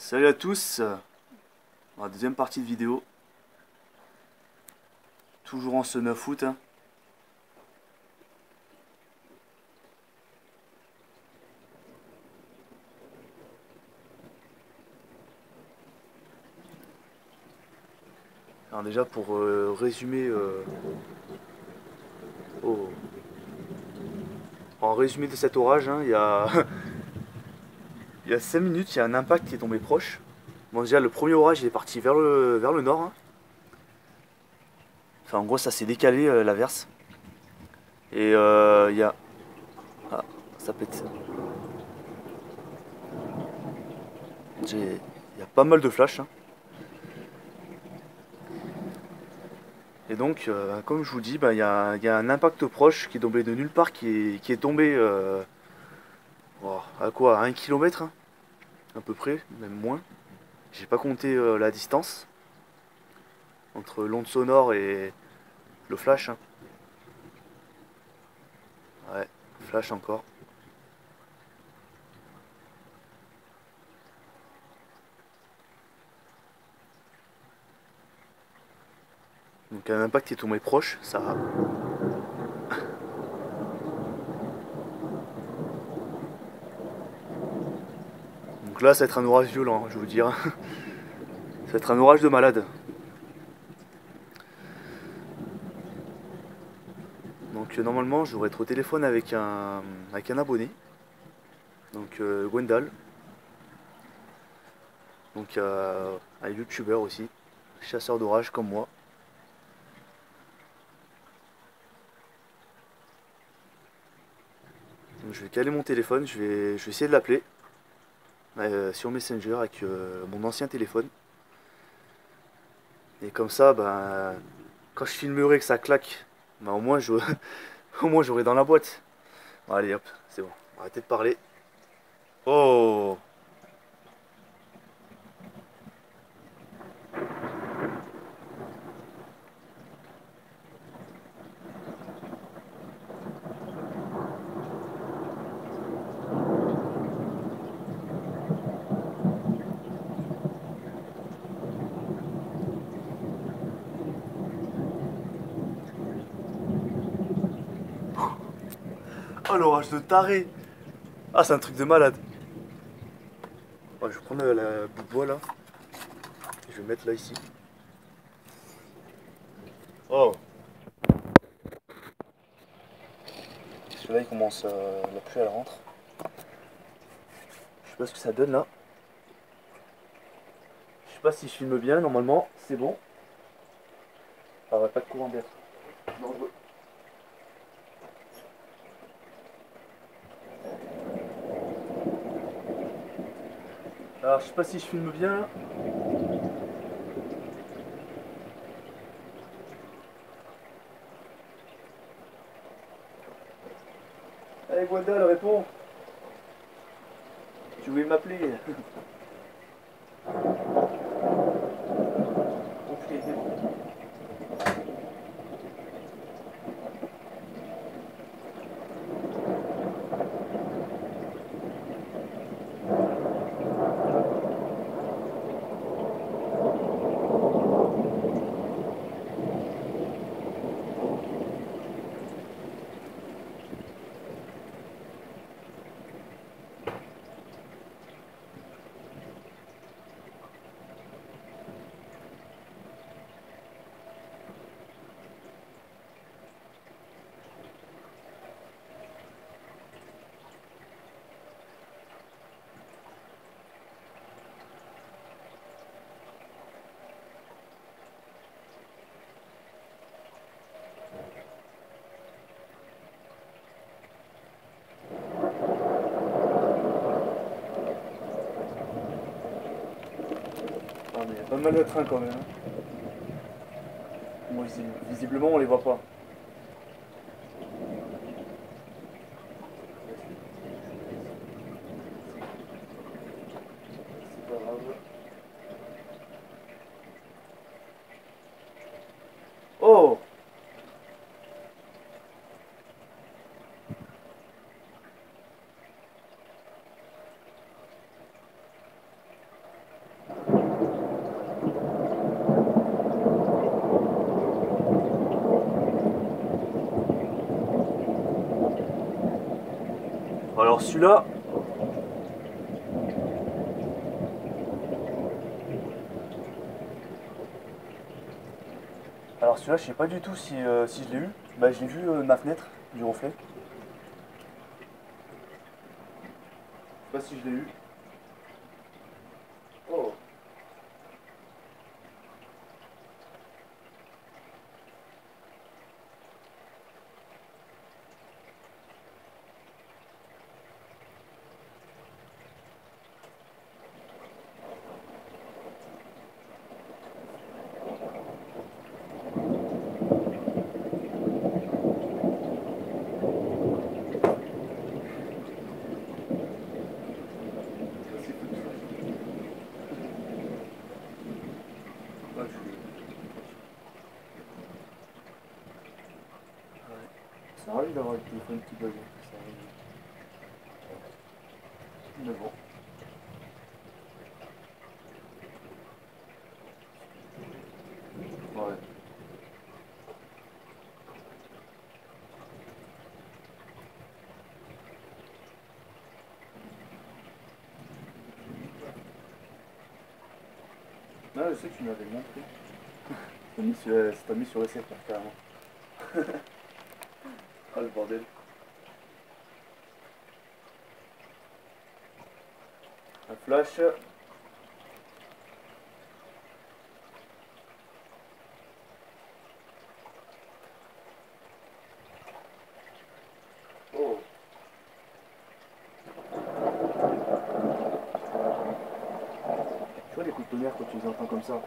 Salut à tous, dans la deuxième partie de vidéo, toujours en ce 9 août. Alors déjà pour résumer, oh, en résumé de cet orage, il y a, il y a 5 minutes, il y a un impact qui est tombé proche. Bon déjà le premier orage il est parti vers le nord. Enfin en gros ça s'est décalé l'averse. Et il y a... Ah, ça pète. Il y a pas mal de flashs. Et donc, comme je vous dis, il y a un impact proche qui est tombé de nulle part, qui est tombé à quoi? À 1 km à peu près, même moins. J'ai pas compté la distance entre l'onde sonore et le flash. Ouais, flash encore. Donc un impact qui est tombé proche, ça. Donc là, ça va être un orage violent, je vais vous dire. Ça va être un orage de malade. Donc normalement, je devrais être au téléphone avec un abonné. Donc Gwendal. Donc un youtubeur aussi, chasseur d'orage comme moi. Donc je vais caler mon téléphone, je vais essayer de l'appeler sur Messenger avec mon ancien téléphone. Et comme ça, quand je filmerai que ça claque, au moins au moins j'aurai dans la boîte. Bon, allez hop, c'est bon, arrêtez de parler. Oh, oh l'orage de taré. Ah, c'est un truc de malade. Ouais, je vais prendre la bout de bois là, je vais mettre là ici. Oh, celui-là il commence, la pluie elle rentre. Je sais pas ce que ça donne là. Je sais pas si je filme bien, normalement c'est bon. Ah ouais, pas de courant d'air. Dangereux. Alors je sais pas si je filme bien. Allez Gwendal, réponds. Tu voulais m'appeler. Ok, c'est bon. Ah, mais il y a pas mal de trains quand même. Bon, visiblement on les voit pas. C'est pas grave. Oh, Alors celui-là, je sais pas du tout si je l'ai eu. Bah je l'ai vu de ma fenêtre du reflet. Je sais pas si je l'ai eu. Oh. Ouais, ça arrive d'avoir le téléphone qui bug. Ça arrive. Mais bon. Ouais. Non, je sais que tu m'avais montré. Ça t'a mis sur SF carrément. Ah le bordel. Un flash. Oh. Tu vois les coups de tonnerre quand tu les entends comme ça.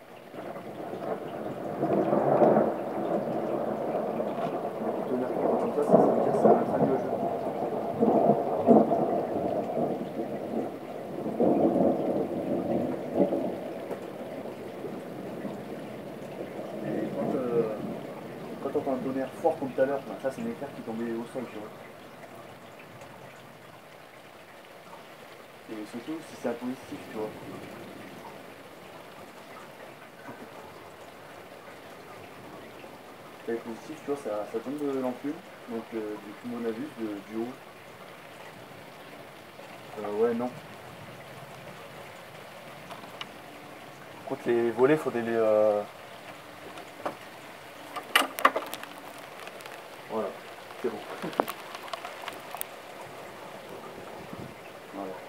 Les coups de tonnerre qui entendent comme ça veut dire que ça va être un nuageux. Et quand t'entends un tonnerre fort comme tout à l'heure, ben, ça c'est une éclair qui tombait au sol, tu vois. Et surtout si c'est un positif, tu vois. Si c'est positif, tu vois, ça tombe de l'enclume. Donc du coup on a vu du haut. Ouais non. Par contre les volets faudrait les. Voilà, c'est bon. Voilà.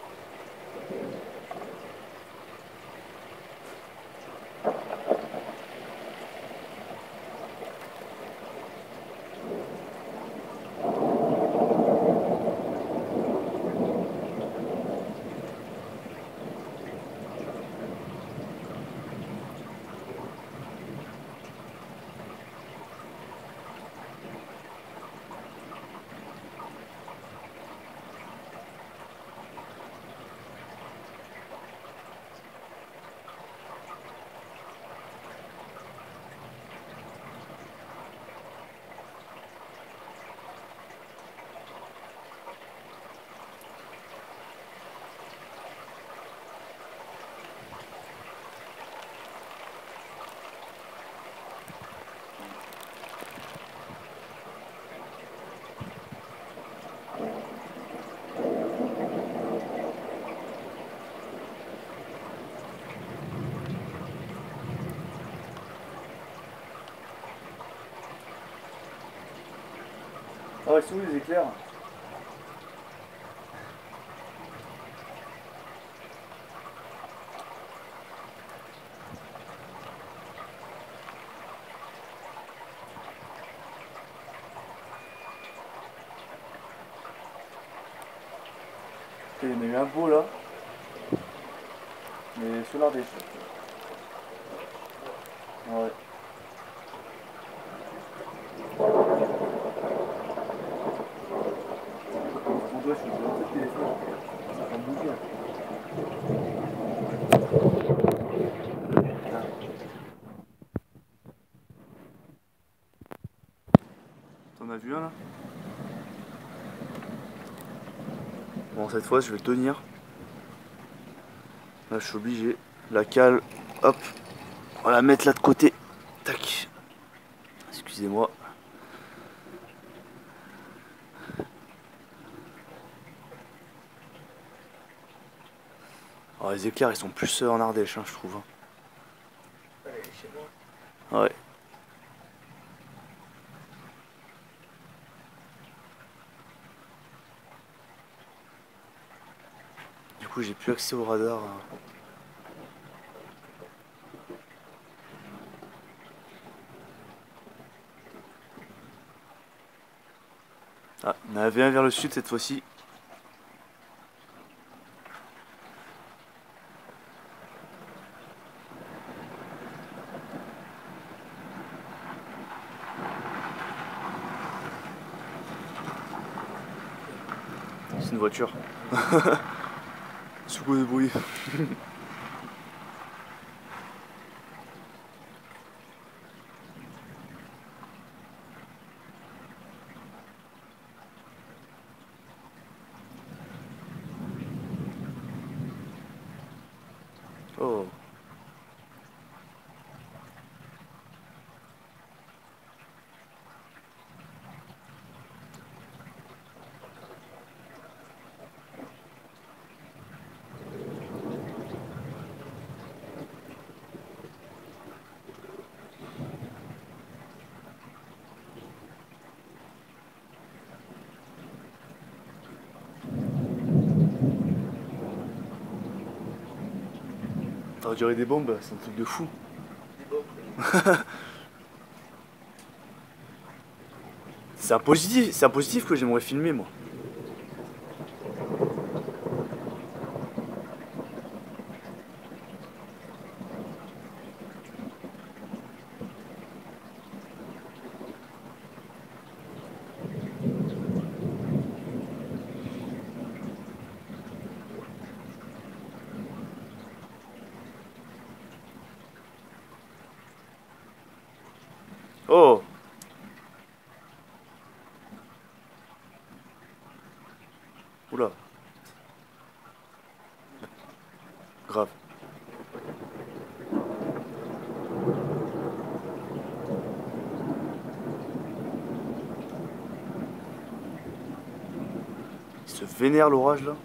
Ah ouais, c'est où les éclairs? Il y en a eu un beau là, mais sur l'Ardèche. Ouais. Mon doigt, je suis un peu de téléphone. Ça va bouger un peu. T'en as vu un là? Bon, cette fois, je vais le tenir. Là, je suis obligé. La cale, hop, on va la mettre là de côté. Tac. Excusez-moi. Oh, les éclairs ils sont plus en Ardèche, hein, je trouve. Ouais, chez moi. Ouais. Du coup j'ai plus accès au radar. Ah, on en avait un vers le sud cette fois-ci. C'est une voiture. Sous de bruit. Oh. Ça va durer des bombes, c'est un truc de fou. Des bombes. C'est un positif que j'aimerais filmer moi. Oh. Oula. Grave. Il se vénère l'orage là.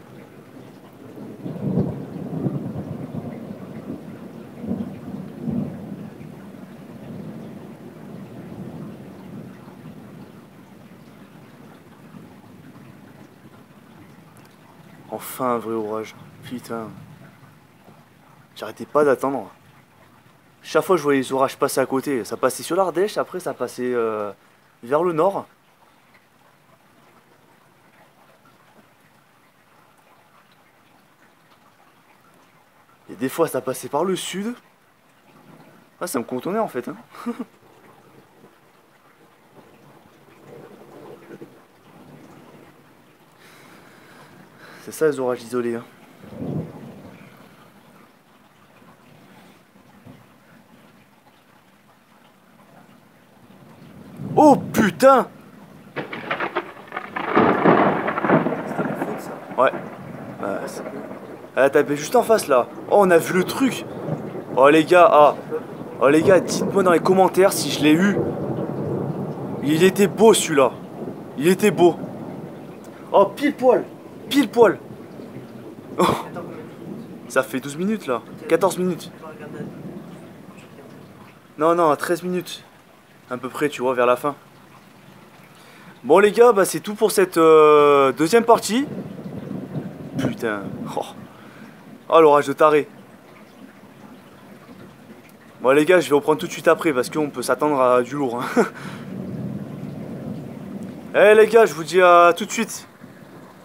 Enfin un vrai orage. Putain. J'arrêtais pas d'attendre. Chaque fois je voyais les orages passer à côté. Ça passait sur l'Ardèche, après ça passait vers le nord. Et des fois ça passait par le sud. Ah, ça me contournait en fait. Hein. C'est ça les orages isolés. Hein. Oh putain! C'était ma faute ça. Ouais. Elle a tapé juste en face là. Oh, on a vu le truc. Oh les gars, oh les gars, dites-moi dans les commentaires si je l'ai eu. Il était beau celui-là. Il était beau. Oh, pile poil. Pile poil. Oh, Attends, combien de minutes? ça fait 12 minutes là. 14 minutes. Je vais regarder. Non, non, 13 minutes. À peu près, tu vois, vers la fin. Bon les gars, bah, c'est tout pour cette deuxième partie. Putain. Oh, oh l'orage de taré. Bon les gars, je vais reprendre tout de suite après parce qu'on peut s'attendre à du lourd. Hein. Eh les gars, je vous dis à tout de suite.